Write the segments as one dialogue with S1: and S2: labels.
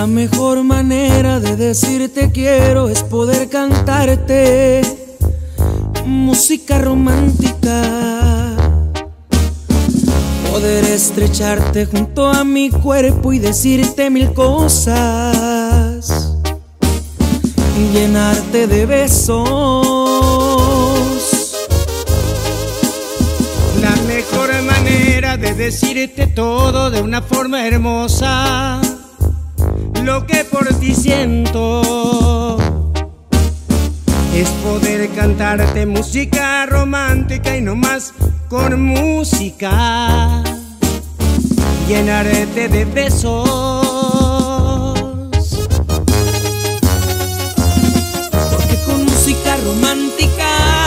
S1: La mejor manera de decirte quiero es poder cantarte música romántica, poder estrecharte junto a mi cuerpo y decirte mil cosas, llenarte de besos.
S2: La mejor manera de decirte todo de una forma hermosa, lo que por ti siento, es poder cantarte música romántica y no más con música, llenarte de besos.
S1: Porque con música romántica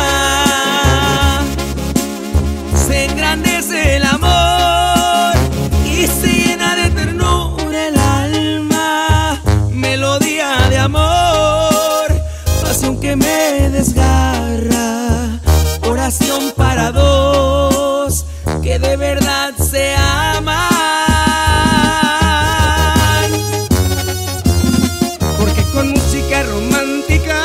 S1: se engrandece el amor y se llena de ternura el alma, melodía de amor, pasión que me desgarra, oración para dos que de verdad se aman.
S2: Porque con música romántica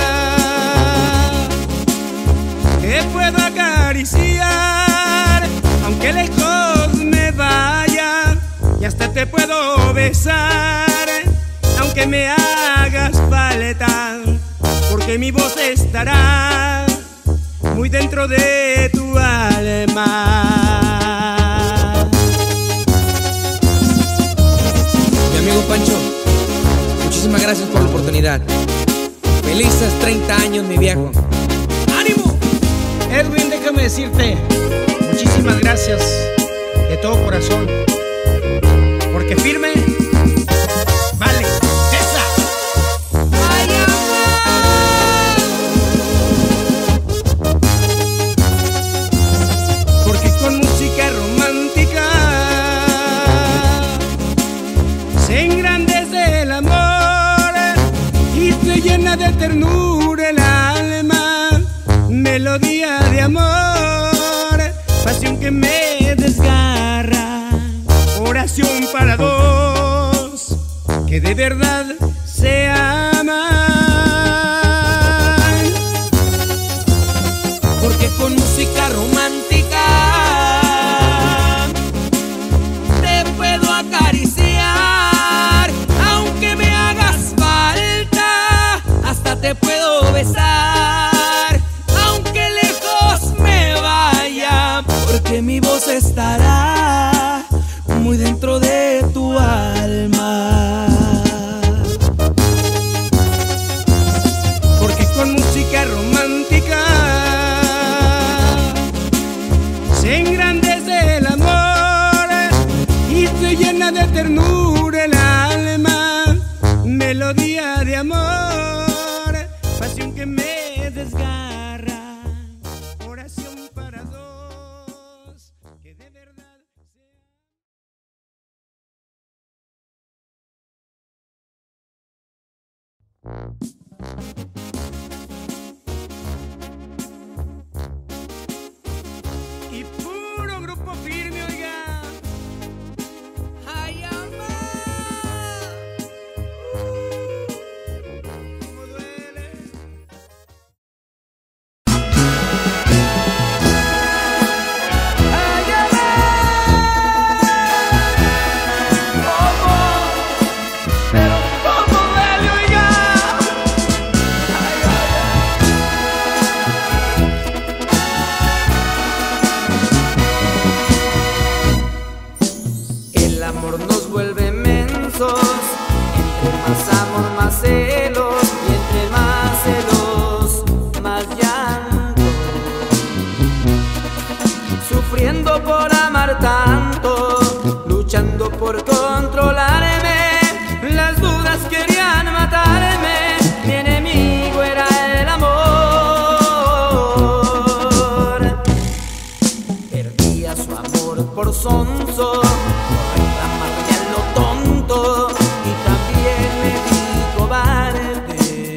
S2: te puedo acariciar, aunque lejos me vaya, y hasta te puedo besar, aunque me hagas falta, porque mi voz estará muy dentro de tu alma.
S3: Mi amigo Pancho, muchísimas gracias por la oportunidad. Felices 30 años, mi viejo. ¡Ánimo!
S2: Edwin, déjame decirte muchísimas gracias de todo corazón, porque firme vale esa. Porque con música romántica se engrandece el amor y se llena de ternura el alma, melodía de amor, pasión que me desgarra, oración para dos que de verdad se aman.
S1: Porque con música romántica te puedo acariciar, aunque me hagas falta, hasta te puedo besar, aunque lejos me vaya, porque mi voz estará muy dentro de tu alma.
S2: Porque con música romántica se engrandece el amor y se llena de ternura el alma, melodía de amor, pasión que me desgarra, oración para dos que de verdad y puro grupo firme, oiga.
S1: Ay, amor.
S2: Cómo duele.
S1: Ay, pero cómo duele, oiga. El amor nos vuelve mensos, entre más amor más celos, y entre más celos más llanto, sufriendo por amar tanto, luchando por controlarme, las dudas querían matarme, mi enemigo era el amor. Perdía su amor por sonso, por reclamarme a lo tonto, y también me di cobarde.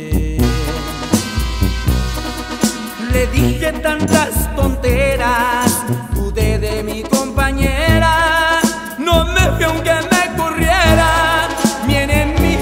S1: Le dije tantas tonteras, dudé de mi compañera, no me fui aunque me corriera, mi enemigo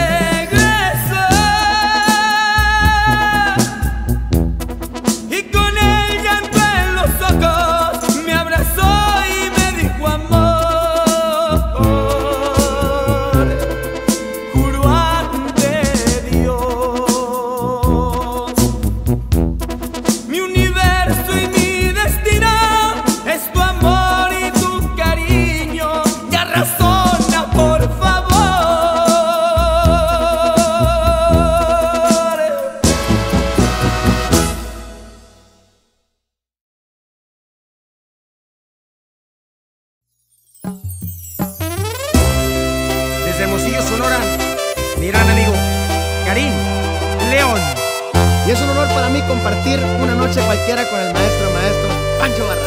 S1: regresó y con el llanto en los ojos me abrazó y me dijo amor. Juro ante Dios, mi universo y mi destino es tu amor y tu cariño. Ya razona, por favor.
S2: Desde Hermosillo, Sonora, mi gran amigo Karim León.
S4: Y es un honor para mí compartir una noche cualquiera con el maestro Pancho Barraza.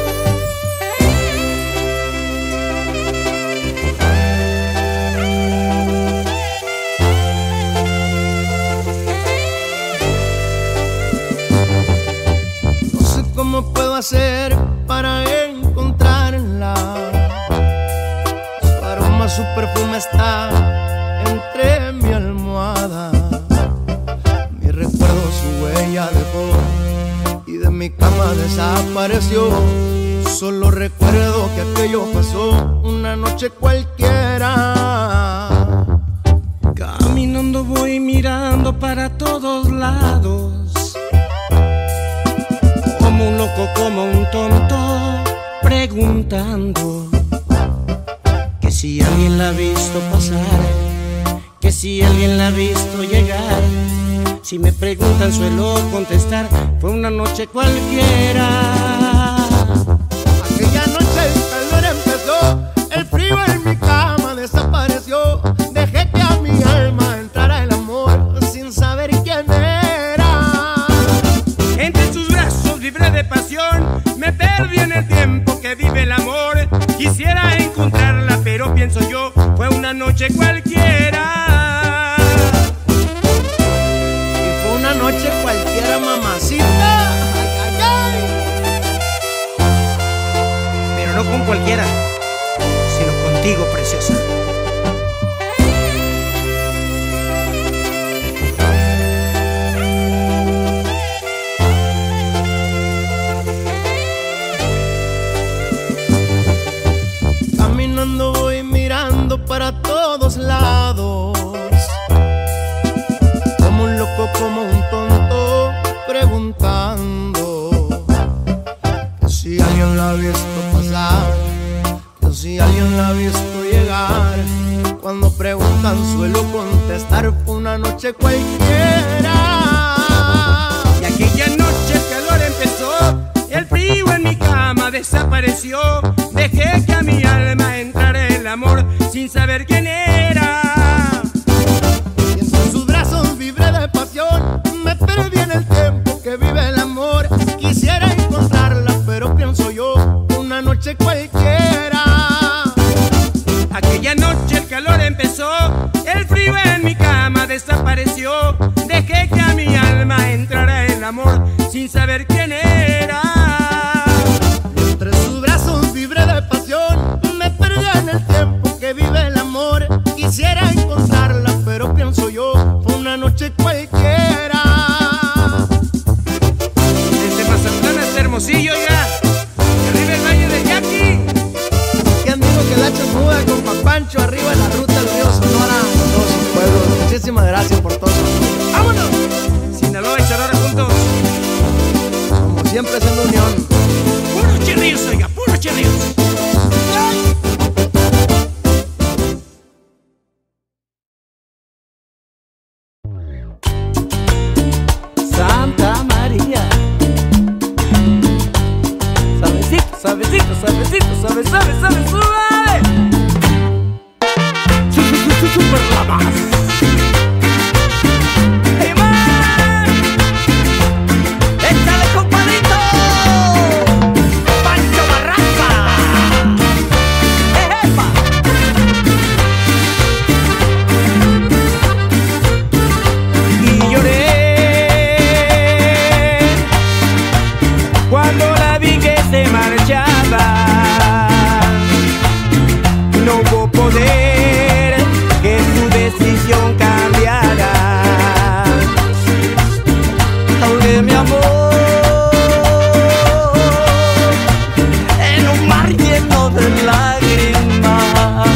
S4: No sé cómo puedo hacer para encontrarla. Su aroma, su perfume está entre mi almohada. Mi recuerdo su huella dejó y de mi cama desapareció. Solo recuerdo que aquello pasó una noche cualquiera.
S2: Caminando voy mirando para todos lados, como un loco, como un tonto, preguntando que si alguien la ha visto pasar, que si alguien la ha visto llegar. Si me preguntan suelo contestar, fue una noche cualquiera.
S4: Aquella noche el calor empezó, el frío en mi cama desapareció. Dejé que a mi alma entrara el amor sin saber quién era.
S2: Entre sus brazos vibré de pasión, me perdí en el tiempo que vive el amor. Quisiera encontrarla, pero pienso yo, fue una noche cualquiera.
S4: Una noche cualquiera, mamacita. Ay, ay, ay.
S2: Pero no con cualquiera, sino contigo, preciosa.
S4: Caminando voy mirando para todos lados, como un loco, como un tonto, preguntando que si alguien la ha visto pasar, que si alguien la ha visto llegar. Cuando preguntan suelo contestar, fue una noche cualquiera.
S2: Y aquella noche el calor empezó, el frío en mi cama desapareció. Dejé que a mi alma entrara el amor sin saber quién era.
S4: Y entre sus brazos vibré de pasión, me perdí en el tiempo que vive el amor. Quisiera encontrarla, pero pienso yo, una noche cualquiera.
S2: Aquella noche el calor empezó, el frío en mi cama desapareció. Dejé que a mi alma entrara el amor sin saber quién era.
S4: Entre sus brazos vibré de pasión, me perdí en el tiempo que vive el amor. Quisiera encontrarla, pero pienso yo, fue una noche cualquiera.
S2: Desde Mazatlán hasta Hermosillo, ya, arriba el Valle del Yaqui.
S4: Que amigo que la muda con Pancho arriba en la ruta del río Sonora, con todos sus pueblos. Muchísimas gracias por todo. ¡Vámonos!
S2: Sinaloa y Sonora juntos.
S4: Como siempre haciendo unión.
S2: Puros chirrios, oiga, puros chirrios.
S1: Santa María. Suavecito, suavecito, suavecito, suave, suave, suave, suave. Super la más. ¡Hey, man! ¡Échale, compadrito! ¡Pancho Barraza! ¡Ejepa!
S2: Y lloré cuando la vi que se marchaba. No hubo poder que tu decisión cambiará.
S4: Ahogué mi amor en un mar lleno de lágrimas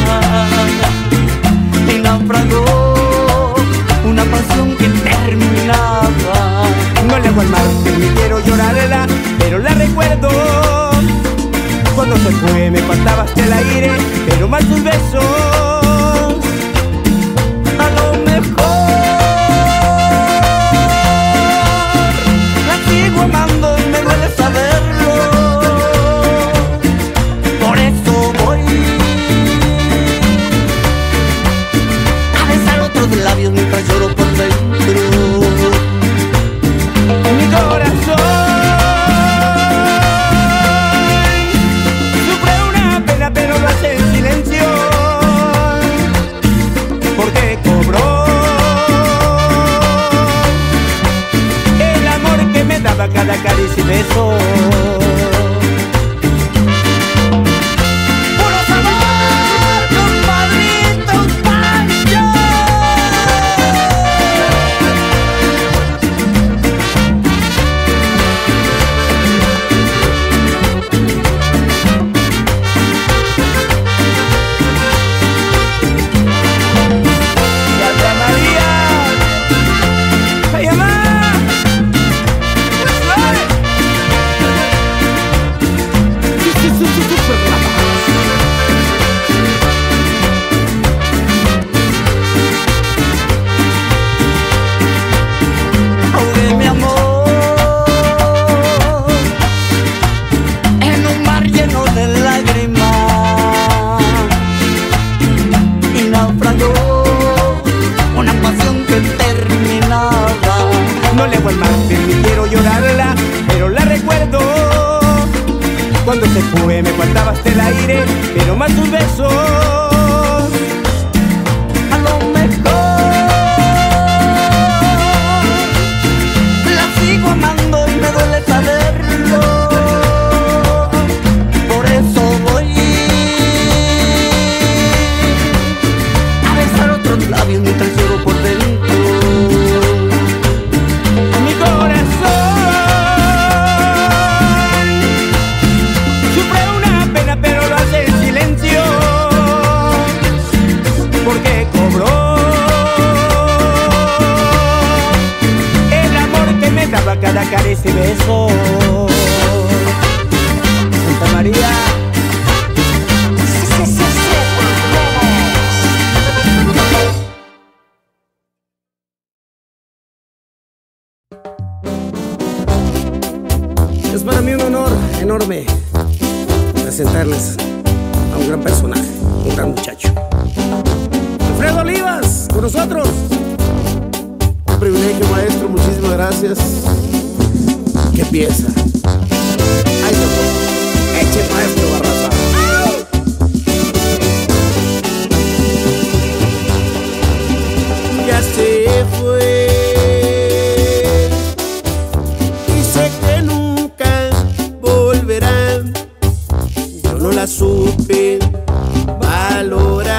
S4: y naufragó una pasión que terminaba.
S2: No le hago al mar que ni quiero llorarla, pero la recuerdo. Cuando se fue me faltaba hasta el aire, pero más sus besos.
S4: A lo mejor la sigo amando y me duele saberlo. Por eso voy a besar otros labios mientras lloro por dentro.
S2: Mi corazón sufre una pena, pero lo hace en silencio, porque cobró el amor que me daba cada caricia y beso.
S4: Puro sabor, compadrito Pancho.
S2: Santa María, ay, mamá,
S4: Ahogué mi amor en un mar lleno de lágrimas y naufragó una pasión que terminaba.
S2: no le hago al mar, ni quiero llorarla, pero la recuerdo. Cuando se fue me faltaba hasta el aire, pero más sus besos.
S4: A lo mejor la sigo amando y me duele saberlo. Por eso voy a besar otros labios mientras lloro por dentro.
S2: Mi corazón sufre una pena, pero lo hace en silencio, porque cobró el amor que me daba cada caricia y beso. Santa María,
S5: es para mí un honor enorme presentarles a un gran personaje, un gran muchacho. Alfredo Olivas, con nosotros.
S6: Un privilegio, maestro, muchísimas gracias.
S5: ¿Qué piensa? Ahí se fue. Eche, maestro Barraza.
S6: Ya se fue y sé que nunca volverá. Yo no la supe valorar.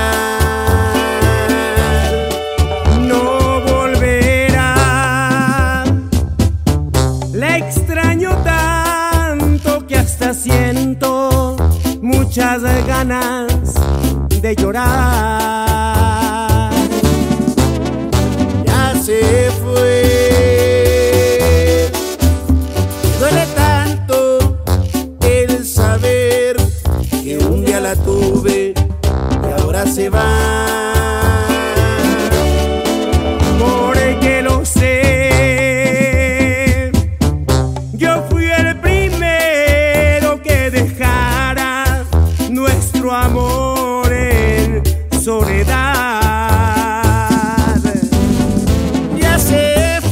S2: no volverá. La extraño tanto que hasta siento muchas ganas de llorar.
S6: Ya se fue. Duele tanto el saber que un día la tuve y ahora se va.
S2: Porque lo sé, yo fui el primero que dejara nuestro amor en soledad.
S6: Ya se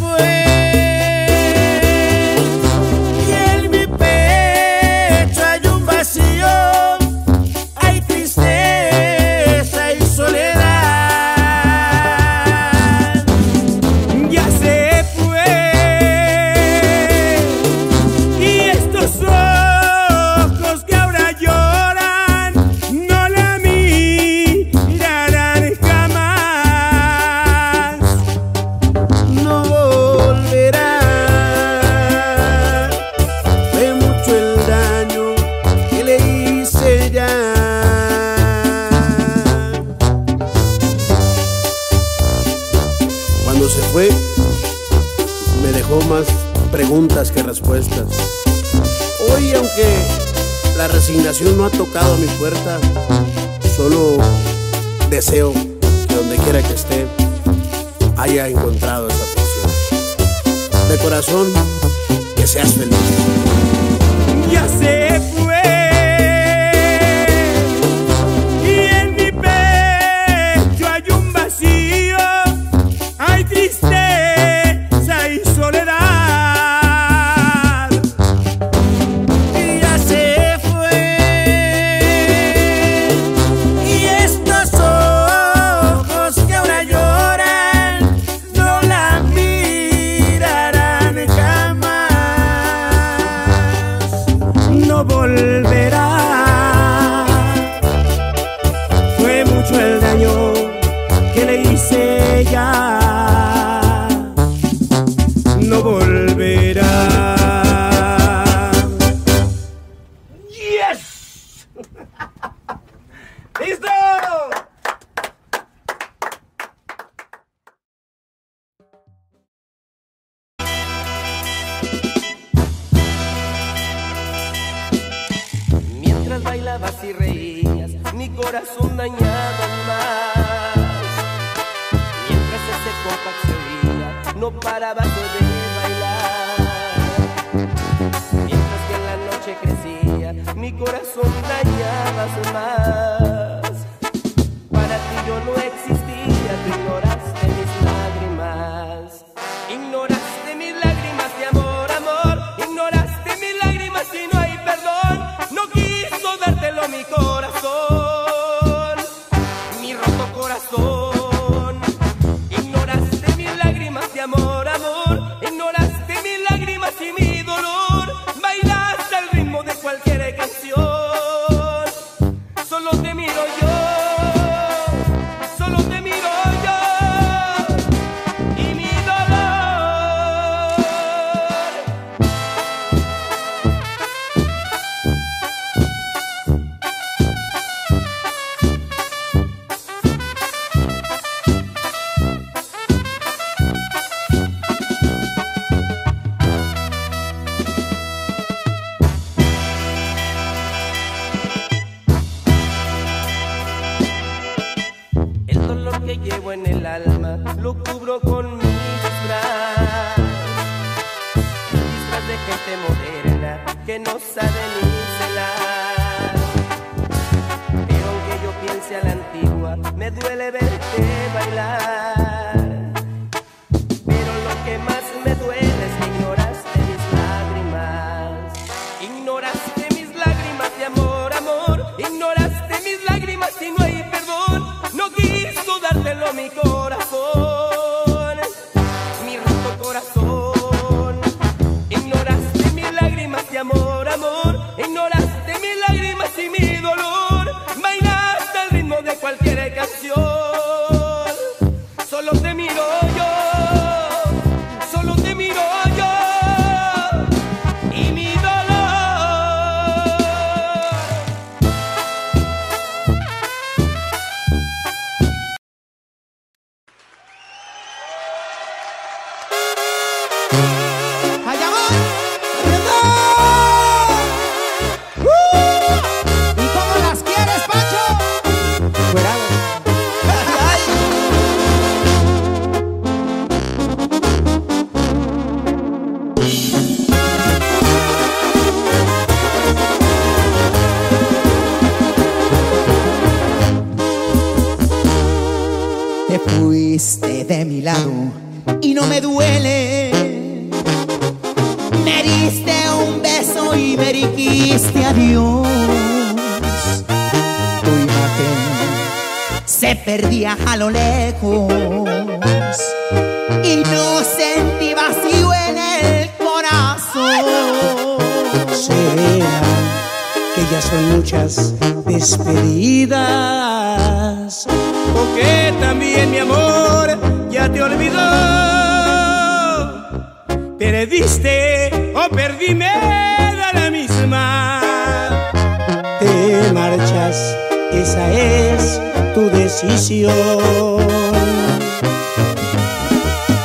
S6: cuando se fue me dejó más preguntas que respuestas. Hoy, aunque la resignación no ha tocado mi puerta, solo deseo que donde quiera que esté haya encontrado esa atención. De corazón, que seas feliz.
S2: Ya se fue y en mi pecho hay un vacío, hay tristeza y soledad.
S6: Y ya se fue y estos ojos que ahora lloran no la mirarán jamás, no volverá. Fue mucho el daño que le hice ya, no volverá.
S2: ¡Yes! ¡Listo!
S1: Mientras bailabas y reías, mi corazón dañado más. Mientras ese compás se oía, no parabas de bailar. Mientras que en la noche crecía, mi corazón dañabas más. Para ti yo no existía, tú ignoraste mis lágrimas. Ignoraste mis lágrimas de amor, amor. Ignoraste mis lágrimas y no hay perdón. No quiso dártelo mi corazón, mi roto corazón. Ignoraste mis lágrimas de amor, amor. Ignoraste mis lágrimas y mi dolor. Bailaste al ritmo de cualquier canción. Solo te miro yo, solo te miro yo y mi dolor. El dolor que llevo en el alma lo cubro con mi disfraz. El disfraz de gente moderna que no sabe ni celar. Pero aunque yo piense a la antigua, me duele verte bailar. Pero lo que más me duele es que ignoraste mis lágrimas. Ignoraste mis lágrimas de amor, amor. Ignoraste mis lágrimas y no hay perdón. No quiso dártelo mi corazón, mi roto corazón. Ignoraste mis lágrimas de amor, amor. Ignoraste mis lágrimas y mi dolor. Bailaste al ritmo de cualquier canción. Solo te miro yo, solo te miro yo y mi dolor.
S4: ¡Allá voy! ¿Y cómo las quieres, Pancho? Te fuiste de mi lado y no me duele. Me diste un beso y me dijiste adiós. Tu imagen se perdía a lo lejos y no sentí vacío en el corazón.
S5: Será que ya son muchas despedidas,
S2: O que también mi amor ya te olvidó. Perdiste o perdí, me da la misma.
S5: te marchas, esa es tu decisión.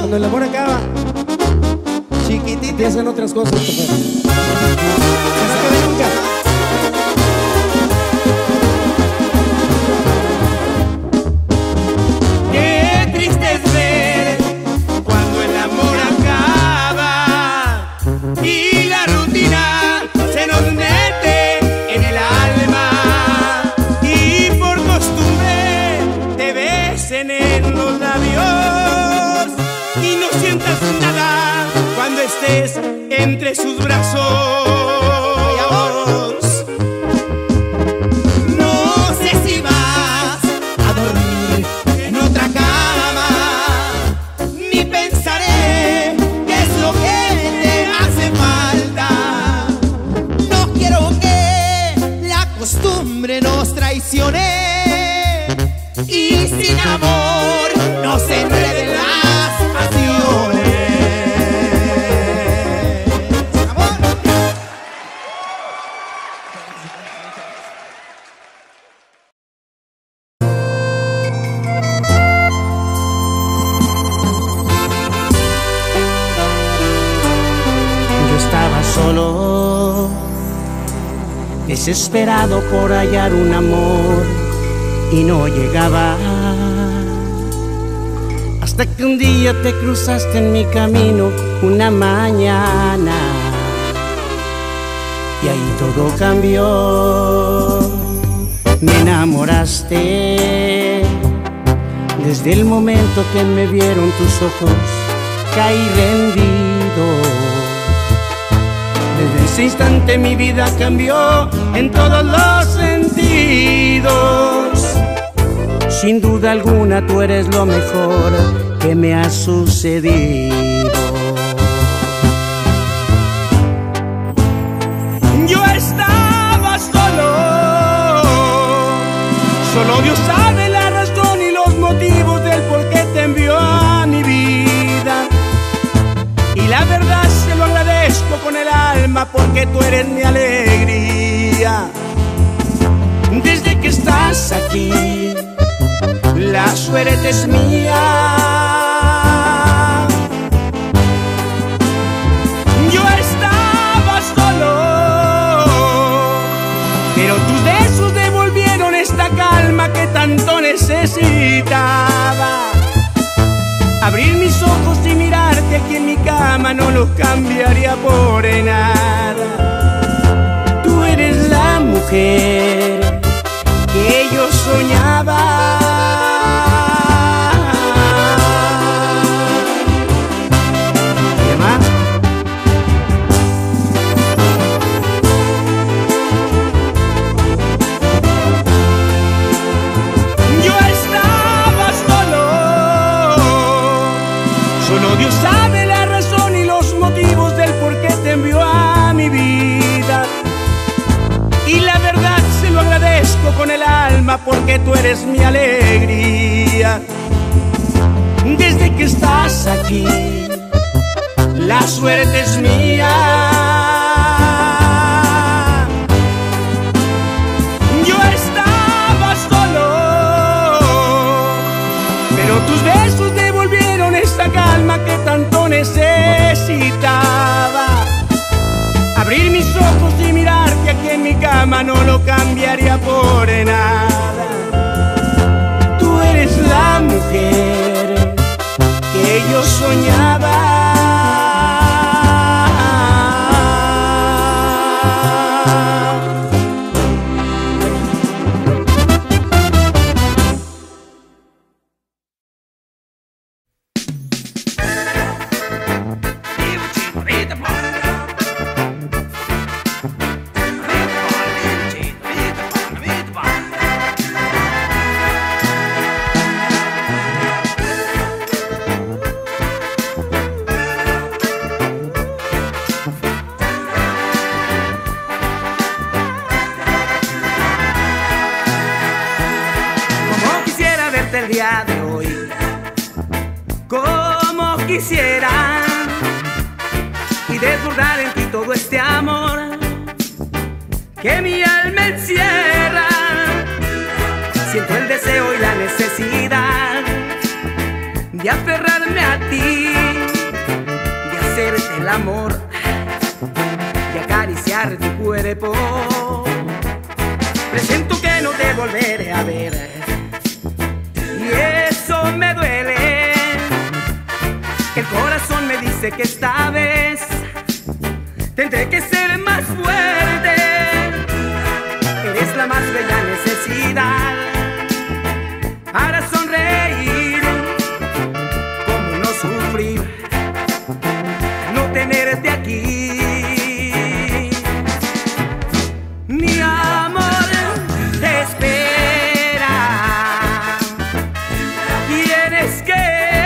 S5: Cuando el amor acaba, chiquitita, empiezan otras cosas. No se acabe nunca.
S2: Qué triste es ver cuando el amor acaba y la rutina se nos mete en el alma y por costumbre te besen en los labios y no sientas nada cuando estés entre sus brazos. No sé si vas a dormir en otra cama, ni pensaré qué es lo que te hace falta. No quiero que la costumbre nos traicione y sin amor nos enreden las pasiones.
S1: Yo estaba solo, desesperado por hallar un amor y no llegaba. Hasta que un día te cruzaste en mi camino una mañana y ahí todo cambió. Me enamoraste desde el momento que me vieron tus ojos, caí rendido. Desde ese instante mi vida cambió en todos los sentidos. Sin duda alguna tú eres lo mejor que me ha sucedido.
S2: Yo estaba solo Dios sabe la razón y los motivos del por qué te envió a mi vida. Y la verdad se lo agradezco con el alma porque tú eres mi alegría. Desde que estás aquí, la suerte es mía. Yo estaba solo, pero tus besos devolvieron esta calma que tanto necesitaba. Abrir mis ojos y mirarte aquí en mi cama no lo cambiaría por nada. Tú eres la mujer que yo soñaba. ¿Qué más? Yo estaba solo Dios sabe la razón y los motivos del por qué te envió a mi vida. Y la verdad se lo agradezco con el alma porque tú eres mi alegría. Desde que estás aquí, la suerte es mía. Yo estaba solo, pero tus besos devolvieron esta calma que tanto necesitaba. Abrir mis ojos y mirarte aquí en mi cama no lo cambiaría por nada. Tú eres la mujer que yo soñaba. El día de hoy, como quisiera, y desbordar en ti todo este amor que mi alma encierra. Siento el deseo y la necesidad de aferrarme a ti
S5: amor y acariciar tu cuerpo. Presiento que no te volveré a ver y eso me duele. El corazón me dice que esta vez tendré que ser más fuerte. Eres la más bella necesidad para sonreír. Cómo no sufrir no tenerte aquí. Mi amor te espera. Tienes que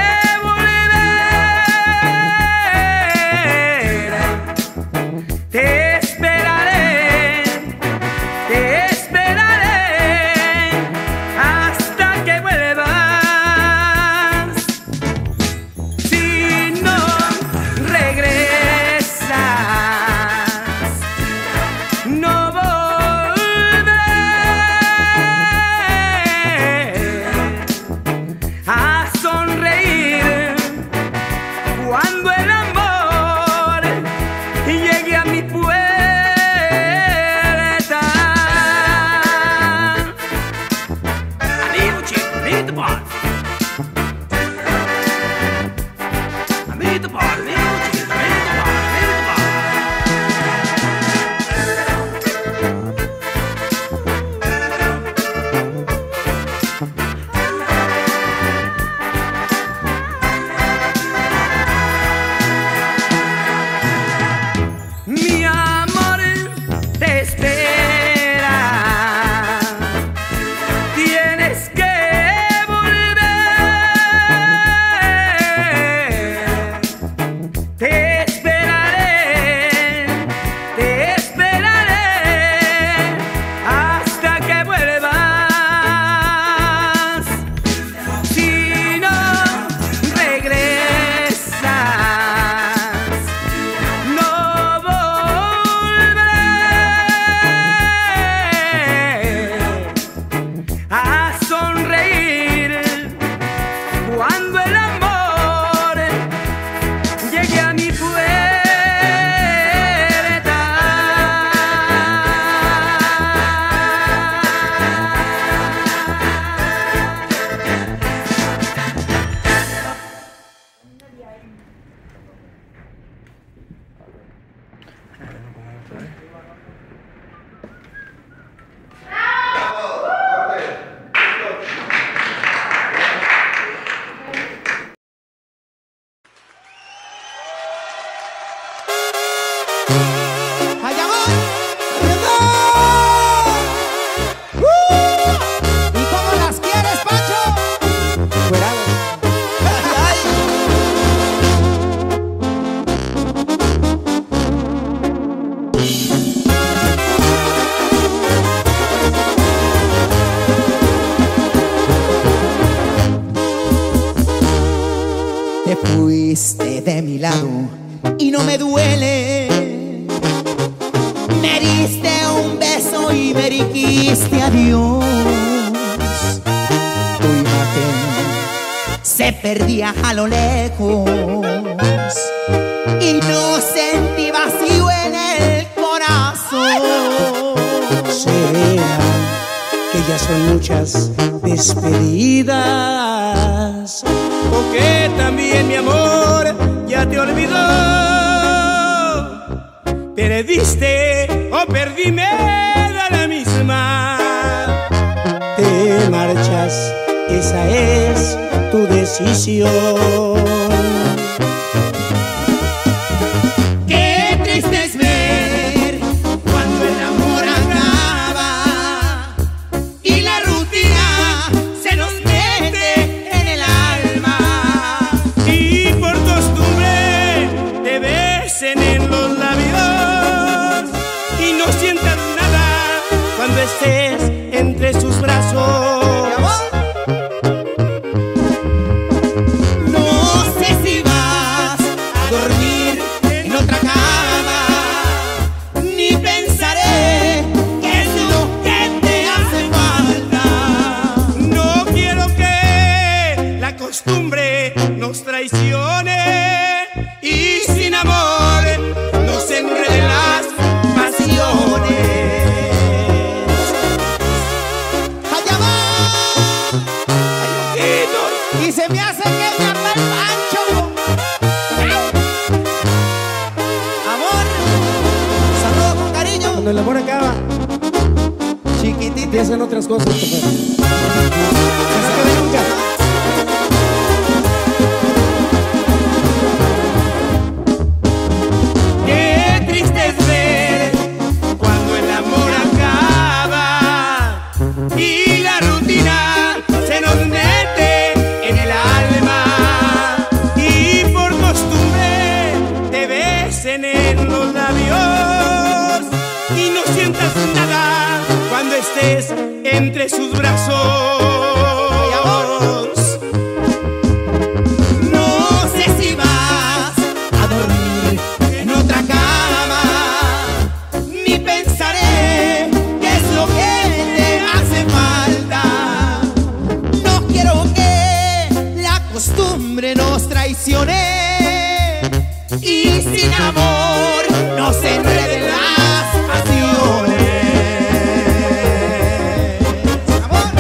S7: de mi lado y no me duele. Me diste un beso y me dijiste adiós. Tu imagen se perdía a lo lejos y no sentí vacío en el corazón.
S5: Será que ya son muchas despedidas, o que también mi amor ya te olvidó. Perdiste o perdí, me da la misma. Te marchas, esa es tu decisión.
S7: Qué triste es ver cuando el amor acaba y la rutina se nos mete en el alma.
S2: Y por costumbre te besen en los labios y no sientas nada cuando estés entre sus brazos. Nos traicione y sin amor
S7: Y se me hace que me habla el Pancho. Amor, saludos con cariño.
S5: Cuando el amor acaba, chiquitito, y hacen otras cosas. Que no quede nunca.
S2: Qué triste es ver cuando el amor acaba y la rutina se nos mete en el alma y por costumbre te besen en los labios y no sientas nada cuando estés entre sus brazos. No sé si vas a dormir en otra cama, ni pensaré qué es lo que te hace falta.
S7: No quiero que la costumbre nos traicione y sin amor nos enreden las pasiones. Amor.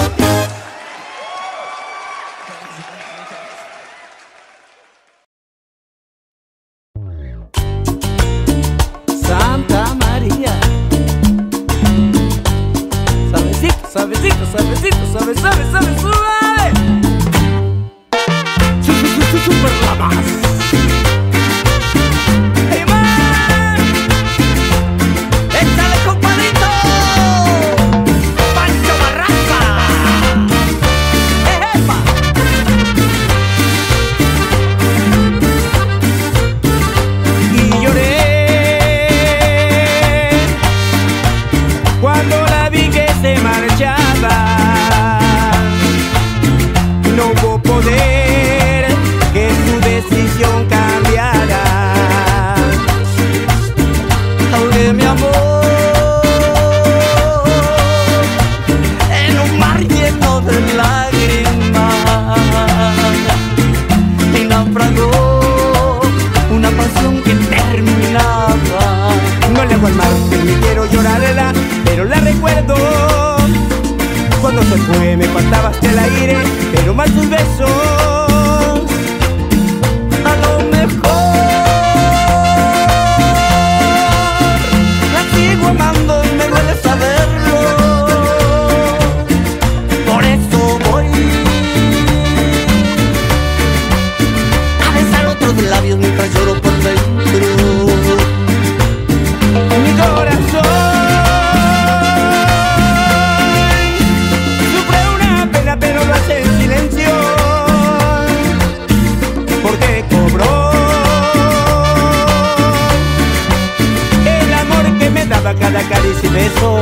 S1: Santa María. Suavecito, suavecito, suavecito, suave, suave, suave, suave. Super la más. ¡Hey, man! ¡Échale, compadrito! ¡Pancho Barraza! ¡Ejepa! Y lloré cuando la vi que se marchaba. No hubo poder que su decisión cambiara. Ahogué mi amor en un mar lleno de lágrimas y naufragó una pasión que terminaba. No le hago al mar, que ni quiero llorarla, pero la recuerdo. Cuando se fue me faltaba hasta el aire, pero más sus besos. A lo mejor la sigo amando y me duele saberlo. Por eso voy a besar otros labios mientras lloro por dentro. Mi corazón sufre una pena, pero lo hace en silencio, porque cobró el amor que me daba cada caricia y beso.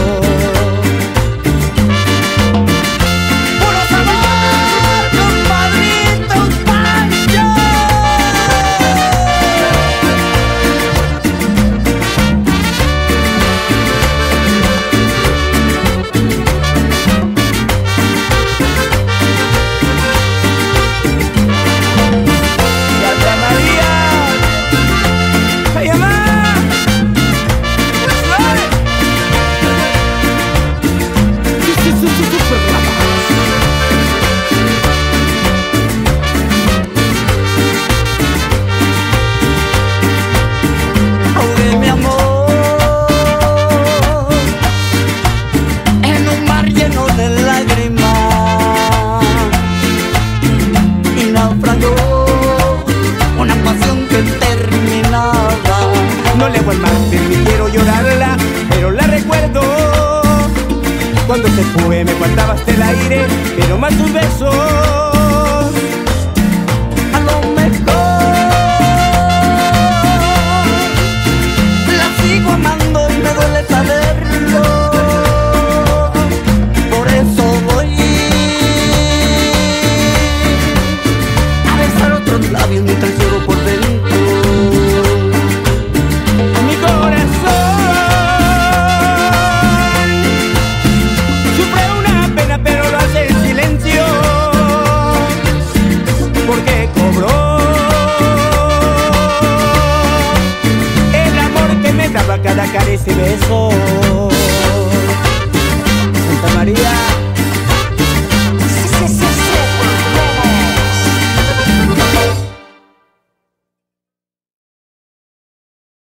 S1: ¡Puro sabor, compadrito Pancho! Santa María, ay, mamá, suave. Super la más. Ahogué mi amor en un mar lleno de lágrimas y naufragó una pasión que terminaba. No le hago al mar, ni quiero llorarla, pero la recuerdo. Cuando se fue me faltaba hasta el aire, pero más sus besos. A lo mejor la sigo amando y me duele saberlo. Por eso voy a besar otros labios mientras lloro por dentro. Mi corazón sufre una pena, pero lo hace en silencio, porque cobró el amor que me daba cada caricia y beso.